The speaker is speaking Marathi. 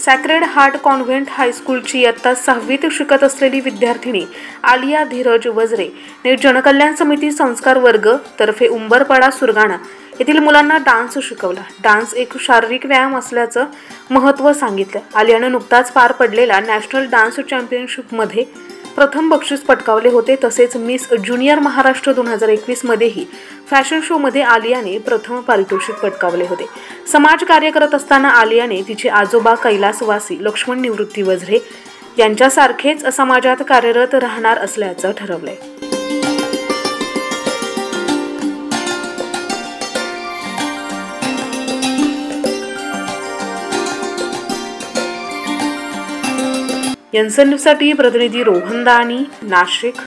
सॅक्रेड हार्ट कॉन्व्हेंट हायस्कूलची इयत्ता 6वीत शिकत असलेली विद्यार्थिनी आलिया धीरज वजरे ने जनकल्याण समिती संस्कार वर्ग तर्फे उंबरपाडा सुरगाणा येथील मुलांना डान्स शिकवला। डान्स एक शारीरिक व्यायाम असल्याचं महत्त्व सांगितलं। आलियाने नुकताच पार पडलेल्या नॅशनल डान्स चॅम्पियनशिपमध्ये प्रथम बक्षीस पटकावले होते। तसेच मिस ज्युनियर महाराष्ट्र 2021 मध्येही फॅशन शो मध्ये आलियाने प्रथम पारितोषिक पटकावले होते। समाज कार्य करत असताना आलियाने तिचे आजोबा कैलासवासी लक्ष्मण निवृत्ती वजरे यांच्यासारखेच समाजात कार्यरत राहणार असल्याचं ठरवलंय। न्यूजसाठी प्रतिनिधी रोहन दानी, नाशिक।